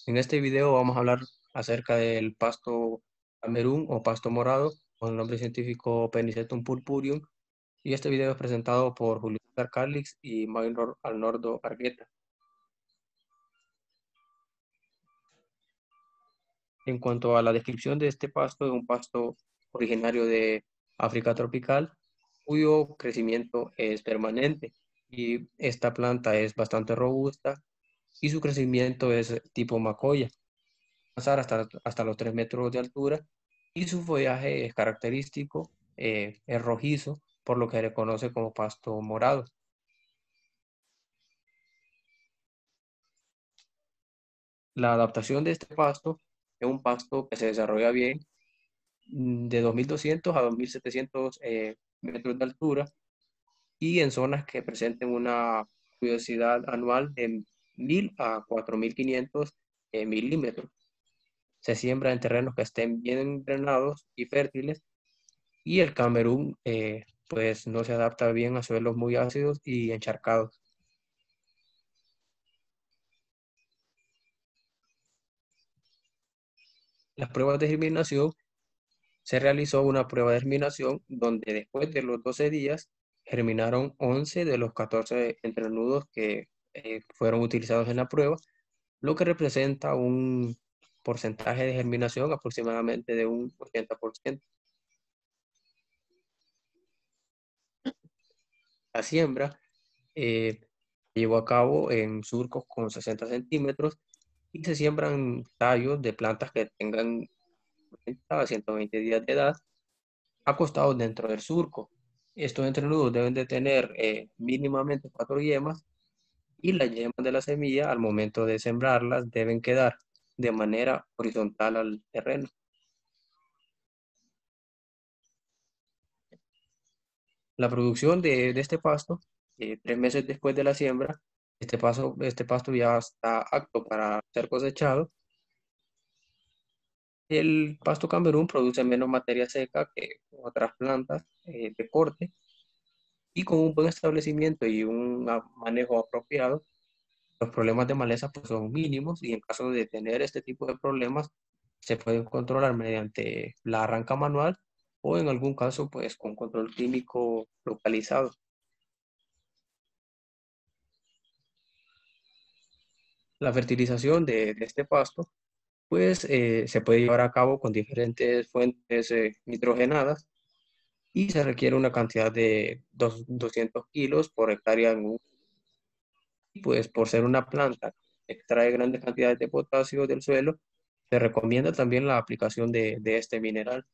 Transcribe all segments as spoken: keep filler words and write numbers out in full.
En este video vamos a hablar acerca del pasto Camerún o pasto morado, con el nombre científico Penicetum purpureum, y este video es presentado por Julio César Calix y Maynor Arnoldo Argueta. En cuanto a la descripción de este pasto, es un pasto originario de África tropical, cuyo crecimiento es permanente, y esta planta es bastante robusta y su crecimiento es tipo macoya, alcanzar hasta, hasta los tres metros de altura, y su follaje es característico, eh, es rojizo, por lo que se le conoce como pasto morado. La adaptación de este pasto es un pasto que se desarrolla bien mm, de dos mil doscientos a dos mil setecientos eh, metros de altura, y en zonas que presenten una pluviosidad anual de mil a cuatro mil quinientos eh, milímetros. Se siembra en terrenos que estén bien drenados y fértiles, y el Camerún eh, pues no se adapta bien a suelos muy ácidos y encharcados. Las pruebas de germinación: se realizó una prueba de germinación donde después de los doce días germinaron once de los catorce entrenudos que eh, fueron utilizados en la prueba, lo que representa un porcentaje de germinación aproximadamente de un ochenta por ciento. La siembra eh, se llevó a cabo en surcos con sesenta centímetros, y se siembran tallos de plantas que tengan noventa a ciento veinte días de edad, acostados dentro del surco. Estos entrenudos deben de tener eh, mínimamente cuatro yemas, y las yemas de la semilla al momento de sembrarlas deben quedar de manera horizontal al terreno. La producción de, de este pasto, eh, tres meses después de la siembra, este, paso, este pasto ya está apto para ser cosechado. El pasto Camerún produce menos materia seca que otras plantas eh, de corte, y con un buen establecimiento y un a- manejo apropiado, los problemas de maleza pues son mínimos, y en caso de tener este tipo de problemas se pueden controlar mediante la arranca manual, o en algún caso pues con control químico localizado. La fertilización de, de este pasto pues eh, se puede llevar a cabo con diferentes fuentes eh, nitrogenadas, y se requiere una cantidad de dos- doscientos kilos por hectárea en un, pues por ser una planta que extrae grandes cantidades de potasio del suelo, se recomienda también la aplicación de, de este mineral.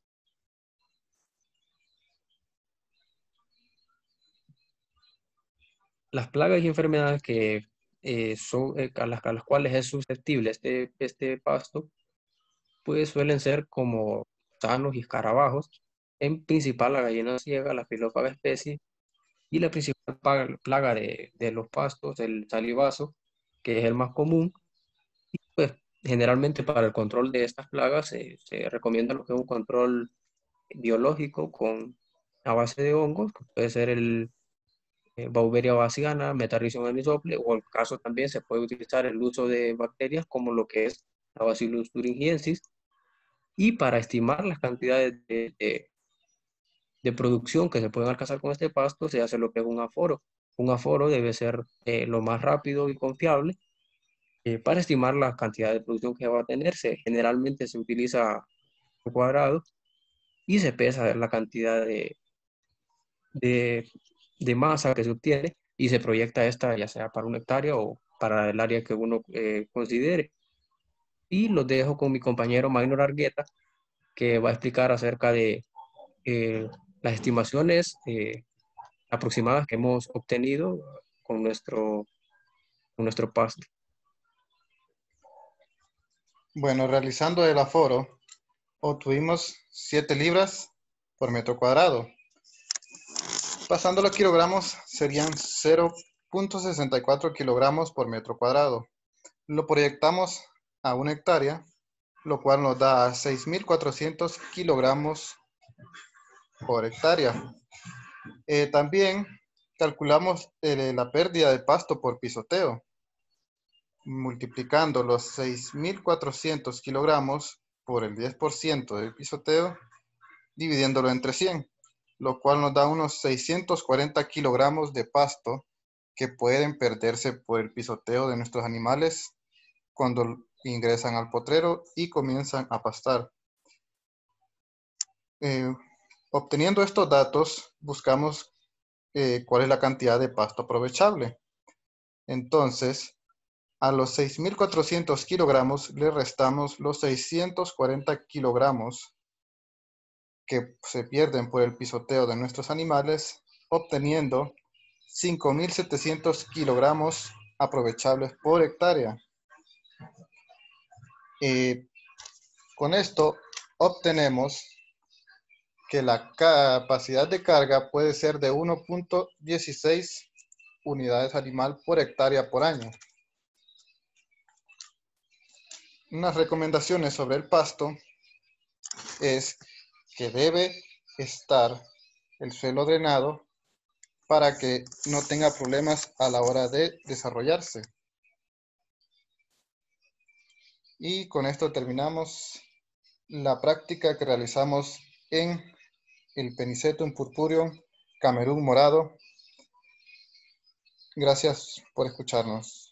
Las plagas y enfermedades que eh, son, eh, a las, a las cuales es susceptible este, este pasto, pues suelen ser como gusanos y escarabajos, en principal la gallina ciega, la filófaga especie, y la principal pa- plaga de, de los pastos, el salivazo, que es el más común. Pues generalmente para el control de estas plagas se, se recomienda lo que es un control biológico con a base de hongos, que puede ser el eh, Beauveria baciana, Metarrhizium anisople, o en caso también se puede utilizar el uso de bacterias como lo que es la Bacillus thuringiensis. Y para estimar las cantidades de, de- de producción que se pueden alcanzar con este pasto, se hace lo que es un aforo. Un aforo debe ser eh, lo más rápido y confiable eh, para estimar la cantidad de producción que va a tener. Se, generalmente se utiliza un cuadrado, y se pesa la cantidad de, de, de masa que se obtiene, y se proyecta esta ya sea para una hectárea o para el área que uno eh, considere. Y los dejo con mi compañero Maynor Argueta, que va a explicar acerca de eh, las estimaciones eh, aproximadas que hemos obtenido con nuestro, con nuestro pasto. Bueno, realizando el aforo, obtuvimos siete libras por metro cuadrado. Pasando a kilogramos, serían cero punto sesenta y cuatro kilogramos por metro cuadrado. Lo proyectamos a una hectárea, lo cual nos da seis mil cuatrocientos kilogramos por hectárea. Eh, también calculamos eh, la pérdida de pasto por pisoteo. multiplicando los seis mil cuatrocientos kilogramos por el diez por ciento del pisoteo, dividiéndolo entre cien, lo cual nos da unos seiscientos cuarenta kilogramos de pasto que pueden perderse por el pisoteo de nuestros animales cuando ingresan al potrero y comienzan a pastar. Eh, obteniendo estos datos, buscamos eh, cuál es la cantidad de pasto aprovechable. Entonces, a los seis mil cuatrocientos kilogramos le restamos los seiscientos cuarenta kilogramos que se pierden por el pisoteo de nuestros animales, obteniendo cinco mil setecientos kilogramos aprovechables por hectárea. Eh, con esto obtenemos que la capacidad de carga puede ser de uno punto dieciséis unidades animal por hectárea por año. Unas recomendaciones sobre el pasto es que debe estar el suelo drenado para que no tenga problemas a la hora de desarrollarse. Y con esto terminamos la práctica que realizamos en el Penicetum purpureum, Camerún morado. Gracias por escucharnos.